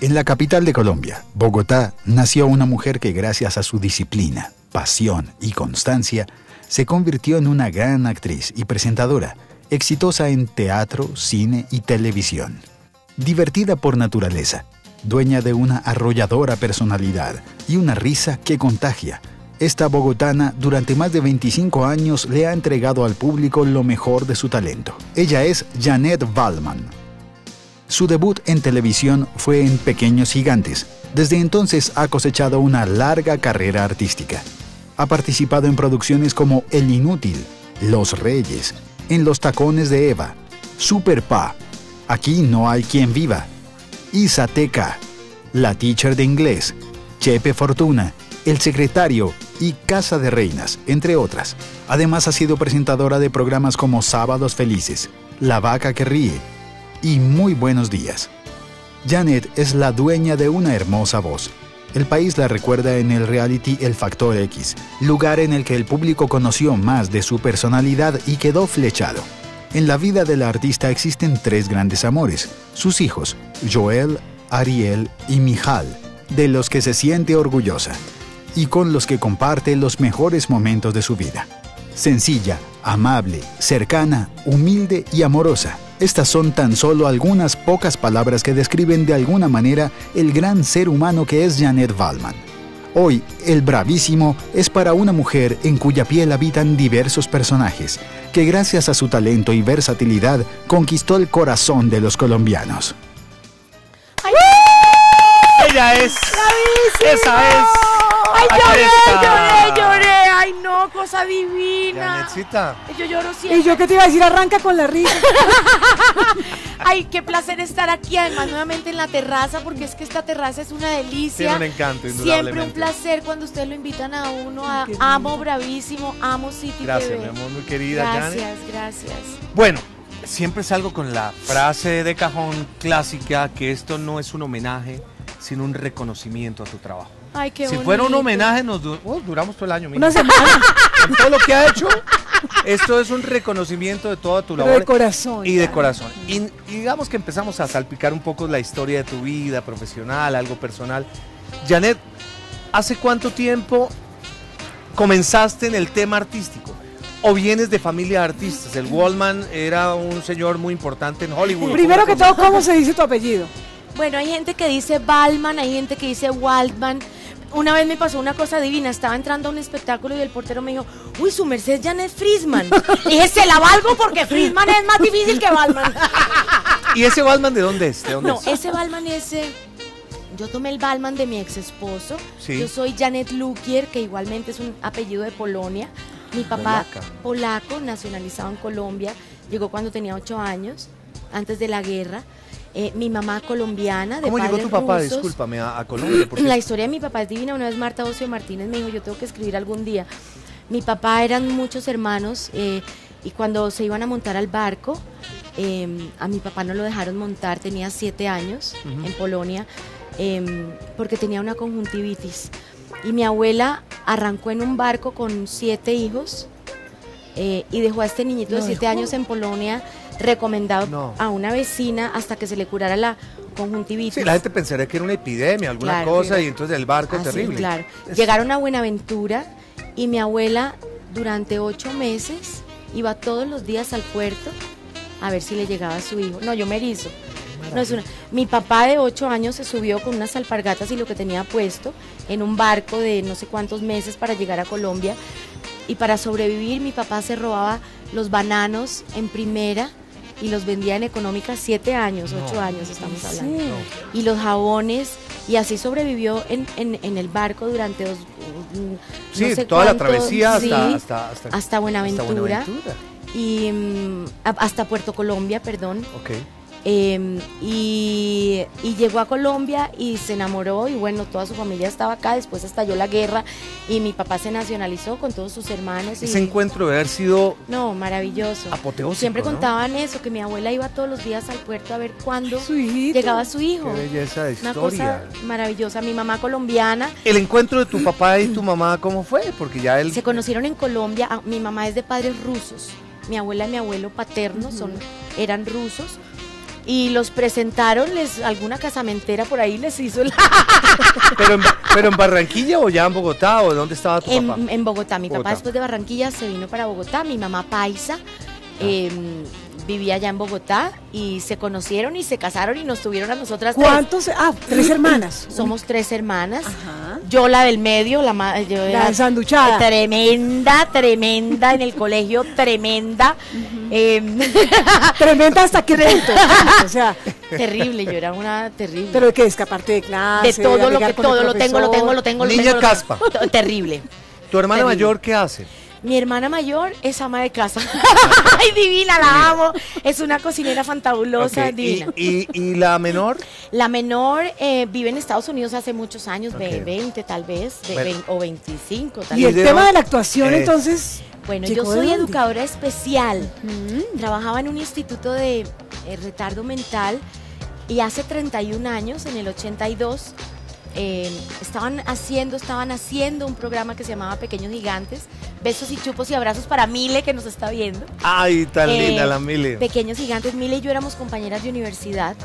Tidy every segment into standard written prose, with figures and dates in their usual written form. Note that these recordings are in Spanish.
En la capital de Colombia, Bogotá, nació una mujer que gracias a su disciplina, pasión y constancia, se convirtió en una gran actriz y presentadora, exitosa en teatro, cine y televisión. Divertida por naturaleza, dueña de una arrolladora personalidad y una risa que contagia, esta bogotana durante más de 25 años le ha entregado al público lo mejor de su talento. Ella es Janet Valman. Su debut en televisión fue en Pequeños Gigantes. Desde entonces ha cosechado una larga carrera artística. Ha participado en producciones como El Inútil, Los Reyes, En los Tacones de Eva, Super Pa, Aquí no hay quien viva, Isateca, La Teacher de Inglés, Chepe Fortuna, El Secretario y Casa de Reinas, entre otras. Además ha sido presentadora de programas como Sábados Felices, La Vaca que Ríe y Muy Buenos Días. Janet es la dueña de una hermosa voz. El país la recuerda en el reality El Factor X, lugar en el que el público conoció más de su personalidad y quedó flechado. En la vida de la artista existen 3 grandes amores, sus hijos, Joel, Ariel y Mijal, de los que se siente orgullosa y con los que comparte los mejores momentos de su vida. Sencilla, amable, cercana, humilde y amorosa. Estas son tan solo algunas pocas palabras que describen de alguna manera el gran ser humano que es Janet Valman. Hoy, el bravísimo es para una mujer en cuya piel habitan diversos personajes, que gracias a su talento y versatilidad conquistó el corazón de los colombianos. ¡Ay! ¡Ella es! ¡Bravísimo! ¡Esa es! ¡Ay, Aquí lloré! ¡Ay, no! ¡Cosa divina! Janetcita. Yo lloro siempre. Y yo que te iba a decir, arranca con la risa. Ay, qué placer estar aquí, además nuevamente en la terraza, porque es que esta terraza es una delicia. Tiene un encanto, indudablemente. Siempre un placer cuando ustedes lo invitan a uno. Amo Bravísimo, amo City Gracias, TV. mi amor, muy querida, Janet. Gracias. Bueno, siempre salgo con la frase de cajón clásica que esto no es un homenaje, sino un reconocimiento a tu trabajo. Ay, qué Si bonito. fuera un homenaje, duramos todo el año. Mira. Una semana. Con todo lo que ha hecho, esto es un reconocimiento de toda tu Pero labor. de corazón. Y de corazón. Y digamos que empezamos a salpicar un poco la historia de tu vida profesional, algo personal. Janet, ¿hace cuánto tiempo comenzaste en el tema artístico? ¿O vienes de familia de artistas? El Waldman era un señor muy importante en Hollywood. Primero que todo, ¿cómo se dice tu apellido? Bueno, hay gente que dice Valman, hay gente que dice Waldman. Una vez me pasó una cosa divina, estaba entrando a un espectáculo y el portero me dijo, uy, su merced es Janet Friesman. Y dije, se la valgo porque Friesman es más difícil que Valman. ¿Y ese Waldman de dónde es? ¿De dónde No, es? ese Valman es... yo tomé el Valman de mi ex esposo. Sí. Yo soy Janet Lukier, que igualmente es un apellido de Polonia. Mi papá polaco, nacionalizado en Colombia, llegó cuando tenía 8 años, antes de la guerra. Mi mamá colombiana, de ¿Cómo llegó padres tu papá? rusos. Discúlpame, a Colombia. Porque... La historia de mi papá es divina. Una vez Marta Ocio Martínez me dijo, yo tengo que escribir algún día. Mi papá eran muchos hermanos y cuando se iban a montar al barco, a mi papá no lo dejaron montar, tenía 7 años en Polonia, porque tenía una conjuntivitis. Y mi abuela arrancó en un barco con 7 hijos y dejó a este niñito de 7 años en Polonia, recomendado a una vecina hasta que se le curara la conjuntivitis. Sí, la gente pensaría que era una epidemia, alguna cosa, y entonces el barco terrible. Claro. Llegaron a Buenaventura y mi abuela durante 8 meses iba todos los días al puerto a ver si le llegaba a su hijo. No, yo me erizo. No, mi papá de 8 años se subió con unas alpargatas y lo que tenía puesto en un barco de no sé cuántos meses para llegar a Colombia, y para sobrevivir mi papá se robaba los bananos en primera y los vendía en económica. 7 años, 8 años estamos hablando. Sí. Y los jabones, y así sobrevivió en el barco durante Sí, no sé toda cuánto, la travesía sí, hasta Buenaventura, y hasta Puerto Colombia, perdón. Okay. Y llegó a Colombia y se enamoró, y bueno, toda su familia estaba acá. Después estalló la guerra y mi papá se nacionalizó con todos sus hermanos. Ese encuentro debe haber sido maravilloso. Apoteósico, Siempre ¿no? contaban eso, que mi abuela iba todos los días al puerto a ver cuándo Su hijito. llegaba su hijo. Qué belleza de Una historia. cosa maravillosa. Mi mamá colombiana. El encuentro de tu papá y tu mamá, ¿cómo fue? Porque ya él... Se conocieron en Colombia. Mi mamá es de padres rusos. Mi abuela y mi abuelo paterno eran rusos. y los presentaron, alguna casamentera por ahí les hizo el... ¿Pero en Barranquilla o ya en Bogotá o dónde estaba tu papá? En Bogotá. Mi Bogotá. papá después de Barranquilla se vino para Bogotá, mi mamá paisa, vivía allá en Bogotá y se conocieron y se casaron y nos tuvieron a nosotras tres. ¿Cuántos? Ah, 3 hermanas. Somos 3 hermanas. Ajá. Yo la del medio, yo La era ensanduchada. tremenda en el colegio, tremenda. Tremenda hasta qué punto. O sea, Terrible, yo era una terrible. pero ¿de qué es? Que aparte de clase, de todo lo alegar que con el todo lo tengo. Niña caspa. Terrible. ¿Tu hermana Terrible. mayor qué hace? Mi hermana mayor es ama de casa. Ay, divina, la amo. Es una cocinera fantabulosa, Ok, divina. ¿Y la menor? La menor vive en Estados Unidos hace muchos años, Ok. 20 tal vez, Bueno. o 25 tal Y vez. el tema de la actuación, Es- entonces. Bueno, yo ¿llegó de soy dónde? educadora especial. Trabajaba en un instituto de retardo mental y hace 31 años, en el 82, estaban haciendo un programa que se llamaba Pequeños Gigantes. Besos y chupos y abrazos para Mile, que nos está viendo. Ay, tan linda la Mili. Pequeños Gigantes. Mile y yo éramos compañeras de universidad.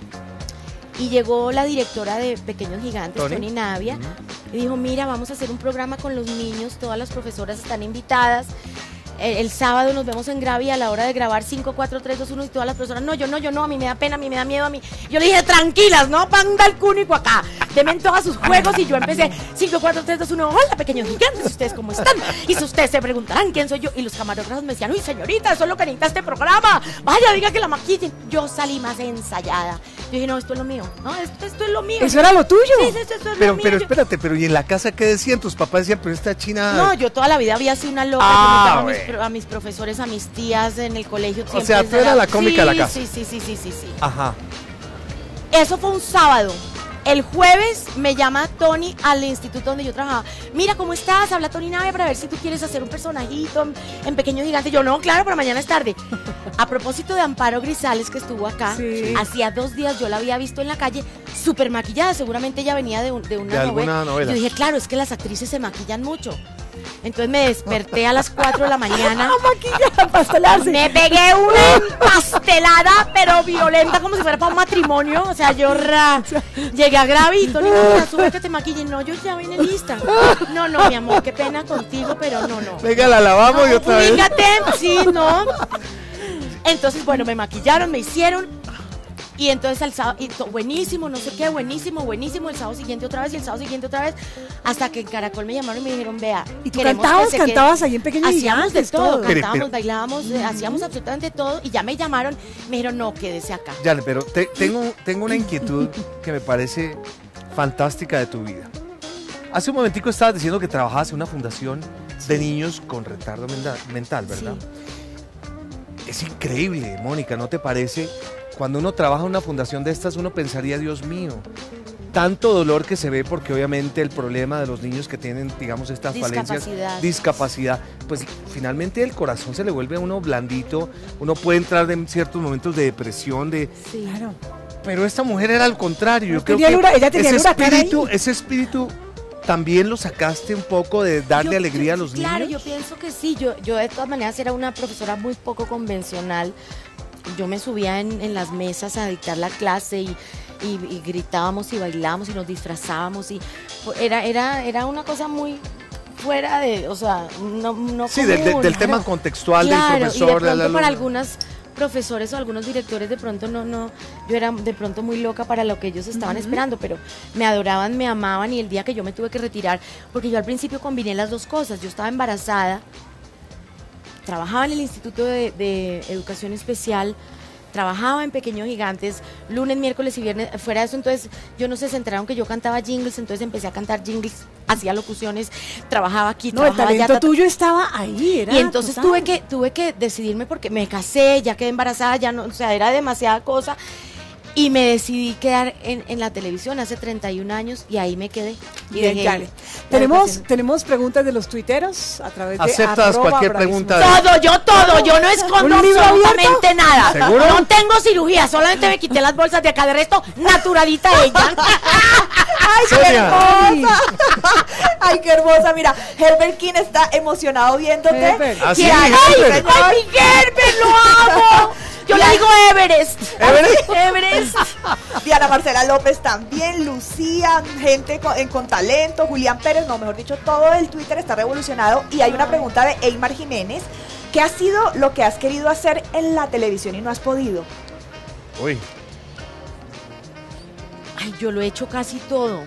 Y llegó la directora de Pequeños Gigantes, Tony. Tony Navia, y dijo, mira, vamos a hacer un programa con los niños, todas las profesoras están invitadas. El sábado nos vemos en Gravi a la hora de grabar 5, 4, 3, 2, 1 y todas las personas, no, yo no, a mí me da pena, a mí me da miedo, a mí. Yo le dije, tranquilas, ¿no? Panda el cúnico acá. Demen todos sus juegos y yo empecé 5, 4, 3, 2, 1, hola pequeños gigantes, ¿ustedes cómo están? Y si ustedes se preguntarán quién soy yo, y los camarógrafos me decían, uy señorita, eso es lo que necesita este programa, vaya, diga que la maquillen. Yo salí más ensayada. Yo dije, no, esto es lo mío, no, esto es lo mío. ¿Eso era lo tuyo? Sí, eso es lo Pero mío. Yo- espérate, pero ¿y en la casa qué decían? Tus papás decían, pero esta china... No, yo toda la vida había sido una loca Ah, que notaba a mis profesores, a mis tías en el colegio. O siempre sea, tú eras la cómica de la casa. Sí. Ajá. Eso fue un sábado. El jueves me llama Tony al instituto donde yo trabajaba. Mira, ¿cómo estás? Habla Tony Navia para ver si tú quieres hacer un personajito en Pequeño Gigante. Yo, no, claro, pero mañana es tarde. A propósito de Amparo Grisales, que estuvo acá, Sí. hacía 2 días yo la había visto en la calle súper maquillada. Seguramente ella venía de una alguna novela. Yo dije, claro, es que las actrices se maquillan mucho. Entonces me desperté a las 4 de la mañana. A pastelarse. Me pegué una empastelada, pero violenta, como si fuera para un matrimonio. O sea, yo llegué a Gravi y Tony, no, sube que te maquillen. No, yo ya vine lista. No, mi amor, qué pena contigo, pero no. Venga, la lavamos y otra vez. Fíjate, sí, no. Entonces, bueno, me maquillaron, me hicieron. Y entonces el sábado, buenísimo, no sé qué, buenísimo, el sábado siguiente otra vez y el sábado siguiente otra vez, hasta que en Caracol me llamaron y me dijeron, vea, ¿Y tú queremos cantabas? que se quede". ¿Cantabas ahí en Pequeños Hacíamos de Gigantes? todo, Pero- cantábamos, bailábamos, hacíamos absolutamente todo y ya me llamaron, me dijeron, no, quédese acá. Ya, pero tengo una inquietud que me parece fantástica de tu vida. Hace un momentico estabas diciendo que trabajabas en una fundación de niños con retardo mental, ¿verdad? Es increíble, Mónica, ¿no te parece? Cuando uno trabaja en una fundación de estas, uno pensaría, Dios mío, tanto dolor que se ve porque obviamente el problema de los niños que tienen, digamos, estas falencias, discapacidad, pues finalmente el corazón se le vuelve a uno blandito, uno puede entrar en ciertos momentos de depresión, Sí. Claro. pero esta mujer era al contrario. Yo creo tenía que ella tenía el huracán ahí. ese espíritu también lo sacaste un poco de darle alegría a los niños. Claro, yo pienso que sí, yo de todas maneras era una profesora muy poco convencional. Yo me subía en las mesas a dictar la clase y gritábamos y bailábamos y nos disfrazábamos y era una cosa muy fuera de, o sea, no Sí, común, del tema claro. contextual Claro, del profesor, y de del pronto alumno. para algunos profesores o algunos directores de pronto yo era de pronto muy loca para lo que ellos estaban esperando, pero me adoraban, me amaban y el día que yo me tuve que retirar, porque yo al principio combiné las dos cosas, yo estaba embarazada, trabajaba en el Instituto de Educación Especial, trabajaba en Pequeños Gigantes, lunes, miércoles y viernes, fuera de eso, entonces yo no sé, se enteraron que yo cantaba jingles, entonces empecé a cantar jingles, hacía locuciones, trabajaba aquí, No, el trabajaba allá, talento tuyo estaba ahí, era y entonces total. tuve que decidirme porque me casé, ya quedé embarazada, ya no, o sea, era demasiada cosa. Y me decidí quedar en la televisión hace 31 años y ahí me quedé. Y Bien, dejé Karen. la educación. Tenemos preguntas de los tuiteros a través de ¿Aceptas cualquier @bravísimo. pregunta? Todo, yo no escondo ¿Un libro absolutamente nada. ¿Seguro? No tengo cirugía, solamente me quité las bolsas de acá, de resto, naturalita ella. Sonia. Ay, qué hermosa. Mira, Herbert King está emocionado viéndote. Herbert. ¿Ah, sí, Que- Herbert? ¡Ay, mi Gerber, lo amo! Yo le digo Everest. ¿Everest? Everest. Diana Marcela López también, Lucía, gente con talento, Julián Pérez, no, mejor dicho, todo el Twitter está revolucionado. Y hay una pregunta de Eymar Jiménez. ¿Qué ha sido lo que has querido hacer en la televisión y no has podido? Uy. Ay, yo lo he hecho casi todo.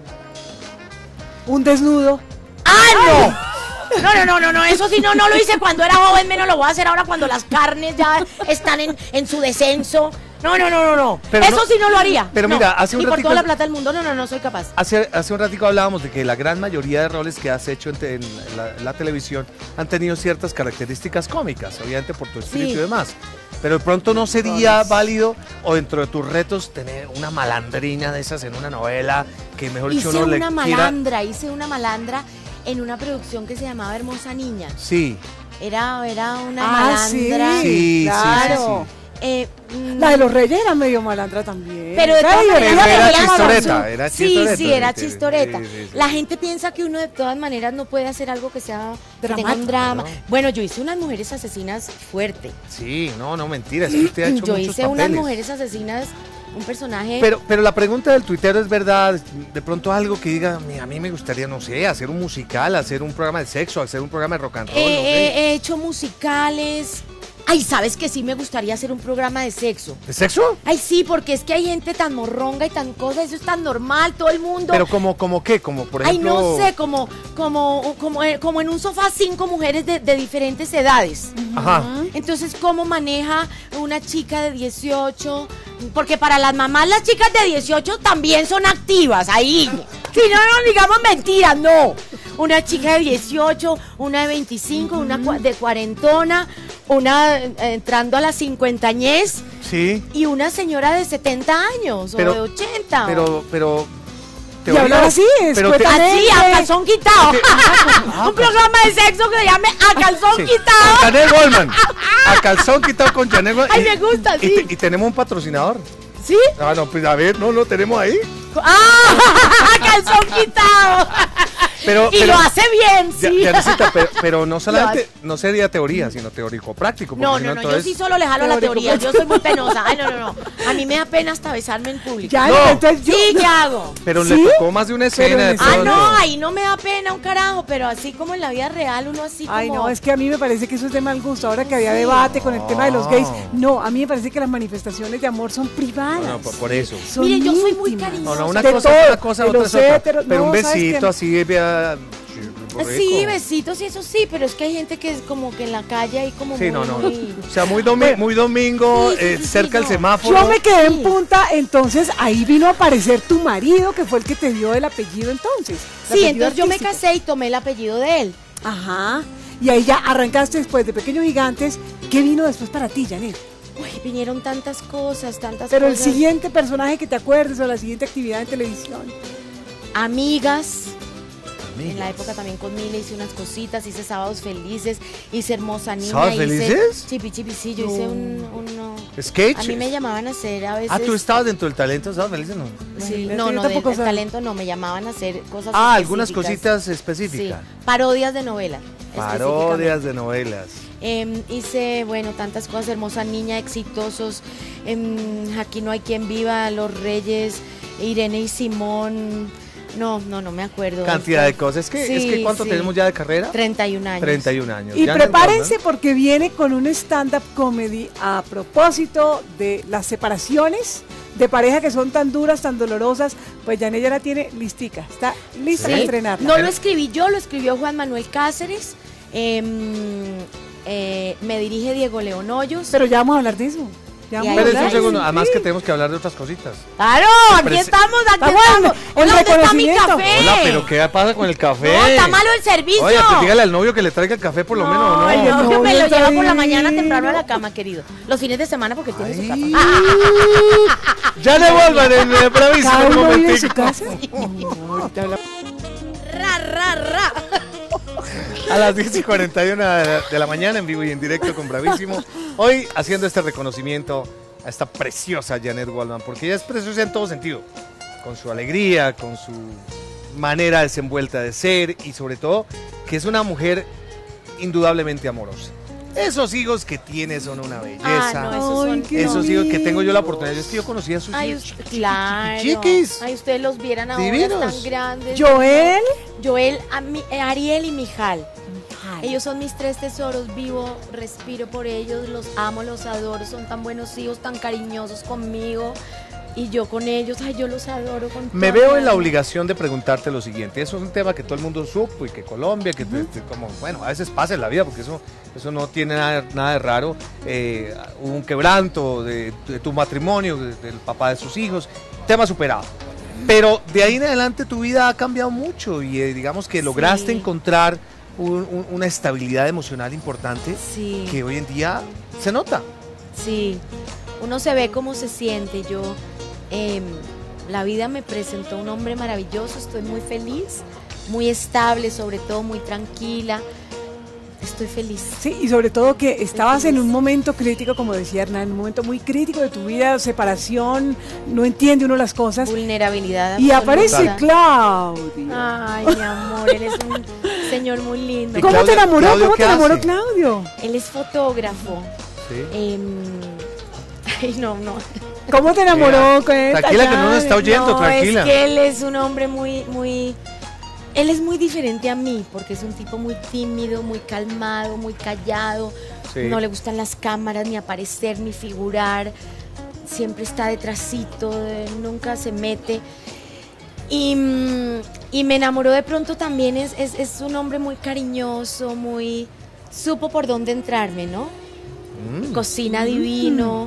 Un desnudo. ¡Ah, no! No, eso sí, no lo hice cuando era joven, menos lo voy a hacer ahora cuando las carnes ya están en su descenso. No. Pero Eso no- sí no lo haría. pero No. mira, hace un Ni por ratico- toda la plata del mundo, no soy capaz. Hace un ratico hablábamos de que la gran mayoría de roles que has hecho en la televisión han tenido ciertas características cómicas, obviamente por tu espíritu Sí. y demás. Pero de pronto no sería válido, o dentro de tus retos, tener una malandrina de esas en una novela que mejor dicho Hice uno le una quiera. malandra en una producción que se llamaba Hermosa Niña. Sí, Era una Ah, sí, malandra. sí, claro. La de los Reyes era medio malandra también. Pero de Era todas maneras, divertida, Pero era la veía chistoreta, como- era Sí, chistoreta, sí, era sí, sí, chistoreta. sí, sí, sí. La gente piensa que uno de todas maneras no puede hacer algo que sea que tenga Dramático, un drama. ¿no? Bueno, yo hice unas mujeres asesinas fuerte. sí, no, mentira, es que usted ha hecho Yo muchos hice unas papeles. mujeres asesinas, un personaje. Pero la pregunta del tuitero es verdad, de pronto algo que diga, a mí me gustaría, no sé, hacer un musical, hacer un programa de sexo, hacer un programa de rock and roll, no sé. He hecho musicales. Ay, ¿sabes que sí me gustaría hacer un programa de sexo? ¿De sexo? Ay, sí, porque es que hay gente tan morronga y tan cosa, eso es tan normal, todo el mundo. Pero como qué, como por Ay, ejemplo... no sé, como en un sofá 5 mujeres de diferentes edades. Ajá. Entonces, ¿cómo maneja una chica de 18? Porque para las mamás las chicas de 18 también son activas, ahí. Si no digamos mentiras, no. Una chica de 18, una de 25, una de cuarentona, una entrando a la cincuentañez Sí, y una señora de 70 años Pero- o de 80. pero... Y hablar así, pero te- Así, a calzón quitado. Un programa de sexo que se llame A calzón Sí, quitado. con Janet Goldman. A calzón quitado con Janet Goldman. Ay, me gusta, sí. Y tenemos un patrocinador. ¿Sí? Ah, no, pues a ver, no lo tenemos ahí. ¡Ah! ¡Calzón quitado! Pero, Y lo hace bien, sí. Yanesita, pero no solamente, no sería teoría, sino teórico práctico. No, porque si yo entonces- sí solo le jalo la Teórico, teoría. Yo soy muy penosa. Ay, no. A mí me da pena hasta besarme en público. Ya, No. entonces yo. Sí, ¿qué hago? Pero ¿Sí? le tocó más de una escena de en Ah, pronto. no, ahí no me da pena un carajo, pero así como en la vida real, uno así como... Ay, no, es que a mí me parece que eso es de mal gusto. Ahora que había Sí. debate con el tema de los gays, no, a mí me parece que las manifestaciones de amor son privadas. No, por eso. Son Mire, yo soy muy íntimas. cariñosa. No, una De cosa todo, es una cosa, de otra los es otra. héteros, Pero no, un ¿sabes besito qué? así, vea... Sí, rico. besitos y eso sí, pero es que hay gente que es como que en la calle ahí como Sí, muy... no. muy- O sea, muy domingo, Sí, sí, sí, cerca sí, el no. semáforo. Yo me quedé en Sí. punta, entonces ahí vino a aparecer tu marido, que fue el que te dio el apellido entonces. el Sí, apellido entonces yo me artístico. casé y tomé el apellido de él. Ajá. Y ahí ya arrancaste después de Pequeños Gigantes. ¿Qué vino después para ti, Janet? Uy, vinieron tantas cosas, Pero el cosas. siguiente personaje que te acuerdes o la siguiente actividad en televisión. Amigas. En la época también con Mila hice unas cositas, hice Sábados Felices, hice Hermosa Niña. ¿Sábados hice Felices? Chipi, sí, yo hice uno. ¿Sketch? A mí me llamaban a hacer a veces... Ah, tú estabas dentro del talento, ¿sabes? Felices no. Sí, Imagínate, no, yo no, tampoco del sabía. talento no, me llamaban a hacer cosas Ah, algunas específicas. cositas específicas. Sí, parodias de novela. Parodias de novelas. Hice, bueno, tantas cosas, Hermosa Niña, Exitosos, Aquí no hay quien viva, Los Reyes, Irene y Simón, no me acuerdo. Cantidad de cosas. Es que Sí, ¿cuánto sí. tenemos ya de carrera? 31 años. 31 años. Y Ya prepárense porque viene con un stand-up comedy a propósito de las separaciones de pareja que son tan duras, tan dolorosas. Pues Janet ya la tiene listica, está lista Sí. para estrenarla. No lo escribí yo, lo escribió Juan Manuel Cáceres. Me dirige Diego León Hoyos. Pero ya vamos a hablar de eso. Ya Y vamos a ahí- Pero es hablar. un segundo, Sí. además que tenemos que hablar de otras cositas. ¡Claro! Aquí Prese- estamos, aquí Está bueno, estamos. el ¿Dónde está mi reconocimiento. café? Hola, pero ¿qué pasa con el café? No, está malo el servicio. Oye, pues dígale al novio que le traiga el café por lo menos, ¿no? Ay, No, el que me novio lo está lleva por la ahí. mañana temprano a la cama, querido. Los fines de semana porque tiene su Ay. casa. Ya le vuelvan en el bravísimo ¿Cada un uno vive en su momentico. casa? No, ahorita hablamos. Ra. A las 10:41 de la mañana, en vivo y en directo con Bravísimo. Hoy haciendo este reconocimiento a esta preciosa Janet Goldman, porque ella es preciosa en todo sentido. Con su alegría, con su manera desenvuelta de ser y sobre todo que es una mujer indudablemente amorosa. Esos hijos que tienes son una belleza. Ah, no, esos son... Ay, qué Esos hijos que bonito. tengo yo la oportunidad. Es que yo conocí a sus Ay, hijos. claro. Chiquis. Ay, ustedes los vieran ahora, Divinos. tan grandes. Joel. Joel, Ariel y Mijal. Ellos son mis 3 tesoros, vivo, respiro por ellos, los amo, los adoro, son tan buenos hijos, tan cariñosos conmigo y yo con ellos, ay, yo los adoro con Me toda veo mi en la alma. obligación de preguntarte lo siguiente. Eso es un tema que todo el mundo supo y que Colombia, que como, bueno, a veces pasa en la vida porque eso no tiene nada de raro. Hubo un quebranto de tu matrimonio, del papá de sus hijos, tema superado. Pero de ahí en adelante tu vida ha cambiado mucho y digamos que lograste Sí. encontrar una estabilidad emocional importante Sí, que hoy en día se nota. sí, uno se ve cómo se siente, la vida me presentó un hombre maravilloso, estoy muy feliz, muy estable, sobre todo muy tranquila, estoy feliz. Sí, y sobre todo que estabas en un momento crítico, como decía Hernán, un momento muy crítico de tu vida, separación, no entiende uno las cosas. Vulnerabilidad Y absoluta. aparece Claudio. Ay, mi amor, él es un señor muy lindo. ¿Y ¿Cómo Claudio- te enamoró? Claudio ¿Cómo qué te enamoró hace? Claudio? Él es fotógrafo. Sí. Ay, no. ¿Cómo te enamoró? Tranquila que no nos está oyendo, No, tranquila. es que él es un hombre él es muy diferente a mí, porque es un tipo muy tímido, muy calmado, muy callado. Sí. No le gustan las cámaras, ni aparecer, ni figurar. Siempre está detrásito, nunca se mete. Y me enamoró de pronto también, es un hombre muy cariñoso, supo por dónde entrarme, ¿no? Cocina divino.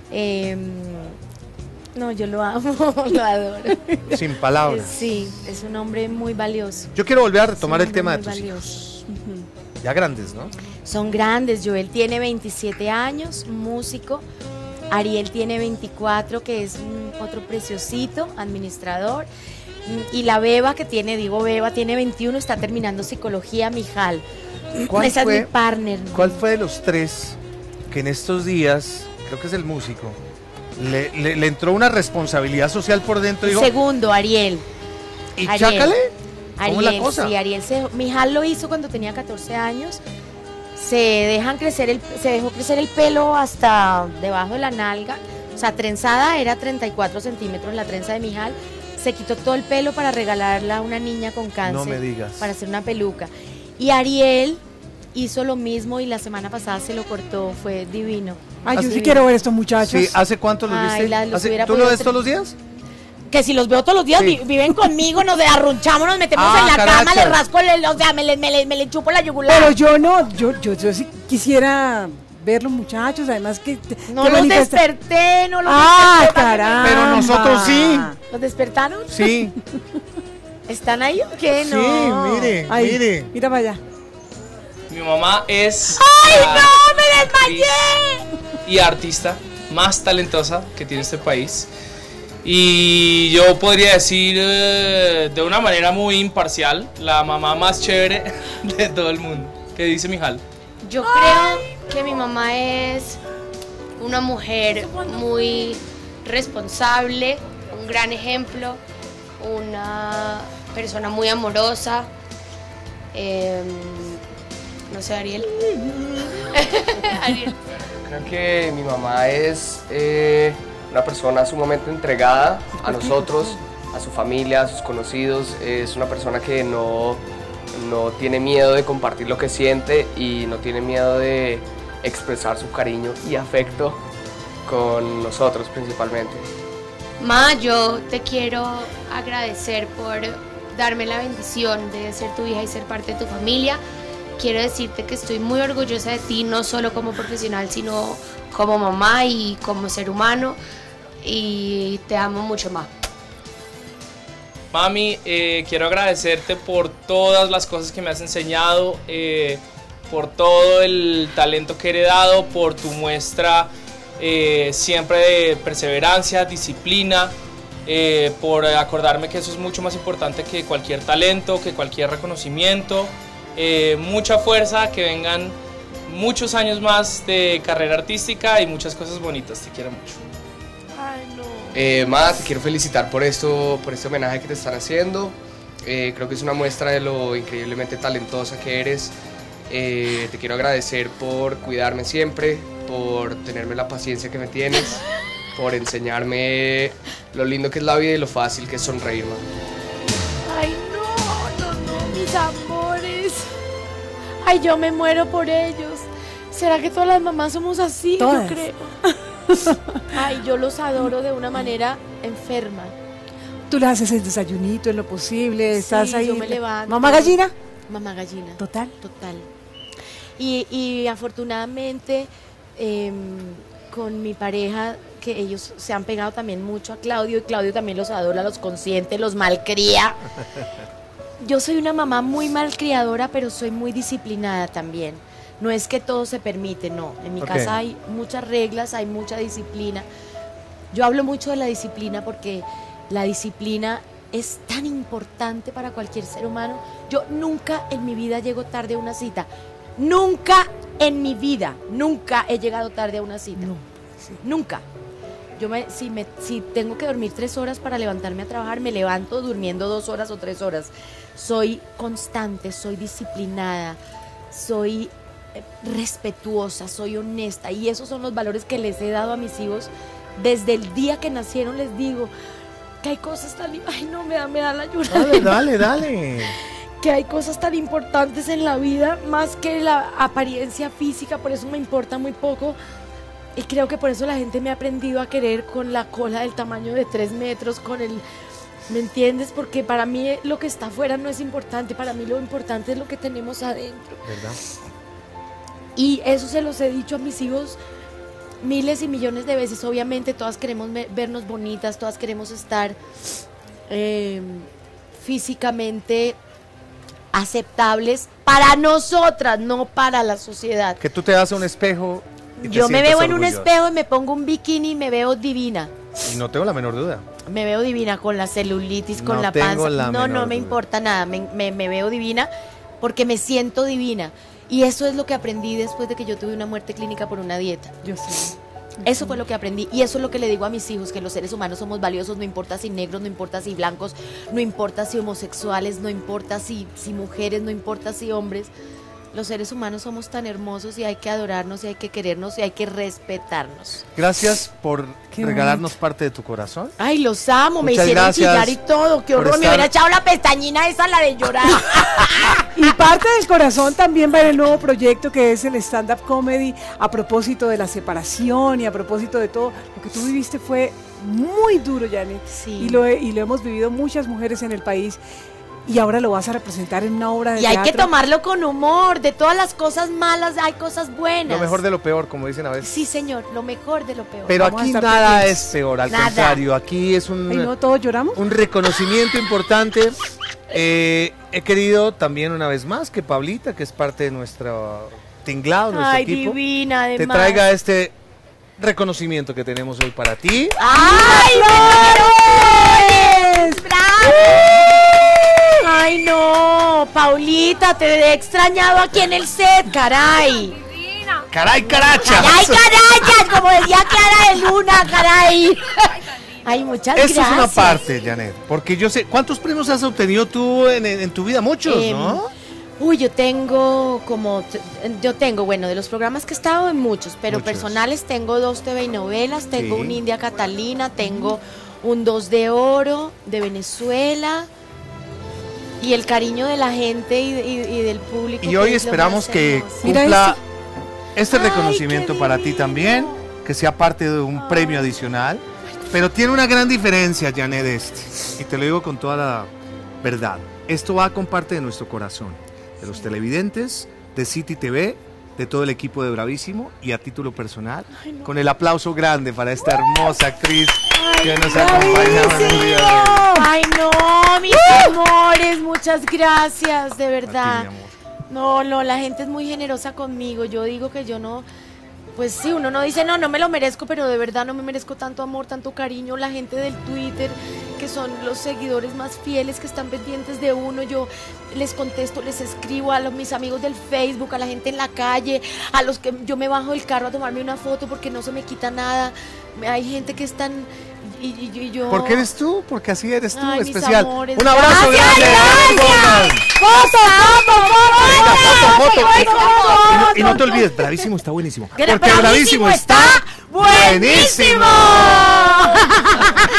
No, yo lo amo, lo adoro. Sin palabras. Sí, es un hombre muy valioso. Yo quiero volver a retomar Es el un tema de hombre tus muy hijos. Ya grandes, ¿no? Son grandes, Joel tiene 27 años, músico. Ariel tiene 24, que es otro preciosito, administrador. Y la Beba, que tiene 21, está terminando psicología, Mijal. Esa es mi partner. ¿No? ¿Cuál fue de los 3 que en estos días, creo que es el músico, le entró una responsabilidad social por dentro? Dijo, Segundo, Ariel. ¿y Ariel. chácale? ¿Cómo es la Ariel, cosa? sí, Ariel. Mijal lo hizo cuando tenía 14 años. Se dejó crecer el pelo hasta debajo de la nalga. O sea, trenzada era 34 centímetros la trenza de Mijal. Se quitó todo el pelo para regalarla a una niña con cáncer. No me digas. Para hacer una peluca. Y Ariel hizo lo mismo y la semana pasada se lo cortó. Fue divino. Ay, yo sí Divino. quiero ver estos muchachos. Sí, ¿hace cuánto los Ay, viste? los hubiera ¿Tú lo podido ves todos los días? Que si los veo todos los días, Sí. viven conmigo, nos arrunchamos, nos metemos Ah, en la cama, carachas. le rasco, o sea, me le chupo la yugular. Pero yo no, yo sí quisiera ver los muchachos, además que... No que los manifesta- desperté, no los ¡Ah, desperté. caramba! Pero nosotros sí. ¿Los despertaron? Sí. ¿Están ahí o qué? Sí, No. mire, Ay, mire. mira para allá. Mi mamá es ¡Ay, la no! ¡Me actriz desmayé! y artista más talentosa que tiene este país. Y yo podría decir de una manera muy imparcial, la mamá más chévere de todo el mundo. ¿Qué dice Mijal? Yo creo que mi mamá es una mujer muy responsable, un gran ejemplo, una persona muy amorosa. No sé, Ariel. Ariel. Creo que mi mamá es una persona sumamente entregada a nosotros, a su familia, a sus conocidos. Es una persona que no tiene miedo de compartir lo que siente y no tiene miedo de expresar su cariño y afecto con nosotros principalmente. Ma, yo te quiero agradecer por darme la bendición de ser tu hija y ser parte de tu familia. Quiero decirte que estoy muy orgullosa de ti, no solo como profesional, sino como mamá y como ser humano. Y te amo mucho, Ma. Mami, quiero agradecerte por todas las cosas que me has enseñado, por todo el talento que he heredado, por tu muestra siempre de perseverancia, disciplina, por acordarme que eso es mucho más importante que cualquier talento, que cualquier reconocimiento. Mucha fuerza, que vengan muchos años más de carrera artística y muchas cosas bonitas. Te quiero mucho. Ma, te quiero felicitar por esto, por este homenaje que te están haciendo. Creo que es una muestra de lo increíblemente talentosa que eres Te quiero agradecer por cuidarme siempre, por tenerme la paciencia que me tienes, por enseñarme lo lindo que es la vida y lo fácil que es sonreír, man. Ay, no, mis amores. Ay, yo me muero por ellos. ¿Será que todas las mamás somos así? Todas. Yo creo. Ay, yo los adoro de una manera enferma. Tú le haces el desayunito en lo posible, Sí, estás ahí. yo me levanto. ¿Mamá gallina? Mamá gallina. Total. Total. Y afortunadamente con mi pareja, que ellos se han pegado también mucho a Claudio, y Claudio también los adora, los consiente, los malcría. Yo soy una mamá muy malcriadora, pero soy muy disciplinada también. No es que todo se permite, no. En mi casa hay muchas reglas, hay mucha disciplina. Yo hablo mucho de la disciplina porque la disciplina es tan importante para cualquier ser humano. Yo nunca en mi vida llego tarde a una cita. Nunca en mi vida, nunca he llegado tarde a una cita. No. Nunca. Si tengo que dormir 3 horas para levantarme a trabajar, me levanto durmiendo 2 horas o 3 horas. Soy constante, soy disciplinada, soy respetuosa, soy honesta, y esos son los valores que les he dado a mis hijos desde el día que nacieron. Les digo que hay cosas tan... Ay, no, me da la llorada. Dale. Que hay cosas tan importantes en la vida, más que la apariencia física, por eso me importa muy poco. Y creo que por eso la gente me ha aprendido a querer con la cola del tamaño de 3 metros, con el... ¿Me entiendes? Porque para mí lo que está afuera no es importante, para mí lo importante es lo que tenemos adentro. ¿Verdad? Y eso se los he dicho a mis hijos miles y millones de veces. Obviamente todas queremos vernos bonitas, todas queremos estar físicamente aceptables para nosotras, no para la sociedad. Que tú te das a un espejo y te Yo me sientas veo en un orgullosa. espejo y me pongo un bikini y me veo divina. Y no tengo la menor duda. Me veo divina con la celulitis, con No la tengo panza. la No menor me duda. importa nada. Me veo divina porque me siento divina. Y eso es lo que aprendí después de que yo tuve una muerte clínica por una dieta. Yo sé. Eso fue lo que aprendí. Y eso es lo que le digo a mis hijos, que los seres humanos somos valiosos, no importa si negros, no importa si blancos, no importa si homosexuales, no importa si mujeres, no importa si hombres. Los seres humanos somos tan hermosos y hay que adorarnos y hay que querernos y hay que respetarnos. Gracias por Qué regalarnos parte de tu corazón. Ay, los amo, me Muchas hicieron gracias chillar y todo, qué por horror, me estar- hubiera echado la pestañina esa, la de llorar. Y parte del corazón también va en el nuevo proyecto que es el stand-up comedy, a propósito de la separación y a propósito de todo. Lo que tú viviste fue muy duro, Janet. Sí. Y lo hemos vivido muchas mujeres en el país. Y ahora lo vas a representar en una obra de Y hay teatro. que tomarlo con humor, de todas las cosas malas hay cosas buenas. Lo mejor de lo peor, como dicen a veces. Sí, señor, lo mejor de lo peor. Pero Vamos a aquí estar nada pendientes. es peor, al Nada. contrario, aquí es Ay, no, todos lloramos. un reconocimiento importante. He querido también una vez más que Pablita, que es parte de nuestro tinglado, nuestro Ay, equipo, divina, te además. traiga este reconocimiento que tenemos hoy para ti. ¡Ay, no! ¡Bravo! ¡Ay, no! Paulita, te he extrañado aquí en el set, caray. ¡Caray, carachas! ¡Caray, carayas! Como decía Clara de Luna, caray. Ay, muchas Eso gracias. es una parte, Janet, porque yo sé, ¿cuántos premios has obtenido tú en tu vida? Muchos, ¿no? Uy, yo tengo, bueno, de los programas que he estado en muchos, pero Muchos. personales tengo 2 TV y novelas, tengo Sí. un India Catalina, tengo un 2 de Oro de Venezuela, y el cariño de la gente y del público. Y que hoy es lo esperamos más que hermoso. Mira cumpla esto. este Ay, reconocimiento qué para ti divino. también, que sea parte de un premio adicional. Pero tiene una gran diferencia, Janet, y te lo digo con toda la verdad. Esto va con parte de nuestro corazón, de los televidentes, de City TV, de todo el equipo de Bravísimo, y a título personal, con el aplauso grande para esta hermosa actriz que nos acompaña en el día de hoy. Ay, no, mis amores, muchas gracias, de A ti, verdad. mi amor. No, la gente es muy generosa conmigo. Yo digo que yo no, pues sí, uno no dice, no me lo merezco, pero de verdad no me merezco tanto amor, tanto cariño. La gente del Twitter, que son los seguidores más fieles, que están pendientes de uno, yo les contesto, les escribo a mis amigos del Facebook, a la gente en la calle, a los que yo me bajo del carro a tomarme una foto porque no se me quita nada. Hay gente que es tan Y yo... ¿Por qué eres tú? Porque así eres tú, Ay, mis especial. amores, Un abrazo gracias, grande. gracias. Foto. Y no te olvides, Bravísimo está buenísimo. Porque Bravísimo está buenísimo.